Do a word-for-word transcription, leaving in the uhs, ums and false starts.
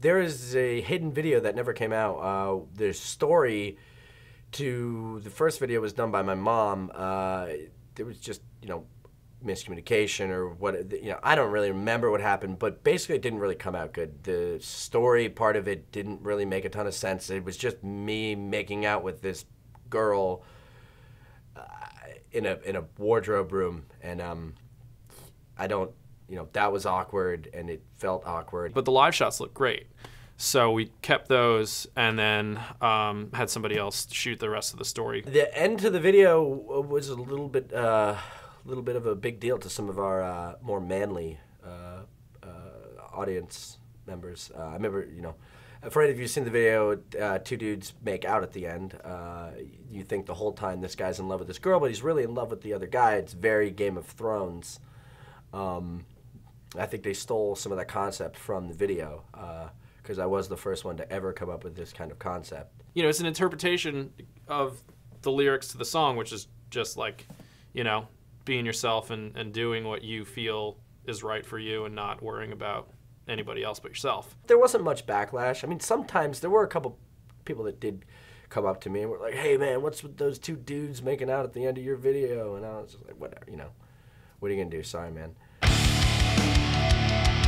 There is a hidden video that never came out. Uh, the story to the first video was done by my mom. Uh, there was just, you know, miscommunication or what, you know, I don't really remember what happened, but basically it didn't really come out good. The story part of it didn't really make a ton of sense. It was just me making out with this girl uh, in a in a wardrobe room, and um, I don't, you know, that was awkward, and it felt awkward. But the live shots look great. So we kept those and then um, had somebody else shoot the rest of the story. The end to the video was a little bit, uh, little bit of a big deal to some of our uh, more manly uh, uh, audience members. Uh, I remember, you know, for any of you who've seen the video, uh, two dudes make out at the end. Uh, you think the whole time this guy's in love with this girl, but he's really in love with the other guy. It's very Game of Thrones. Um, I think they stole some of that concept from the video. Uh, because I was the first one to ever come up with this kind of concept. You know, it's an interpretation of the lyrics to the song, which is just like, you know, being yourself and, and doing what you feel is right for you and not worrying about anybody else but yourself. There wasn't much backlash. I mean, sometimes there were a couple people that did come up to me and were like, hey man, what's with those two dudes making out at the end of your video? And I was just like, whatever, you know, what are you gonna do? Sorry, man.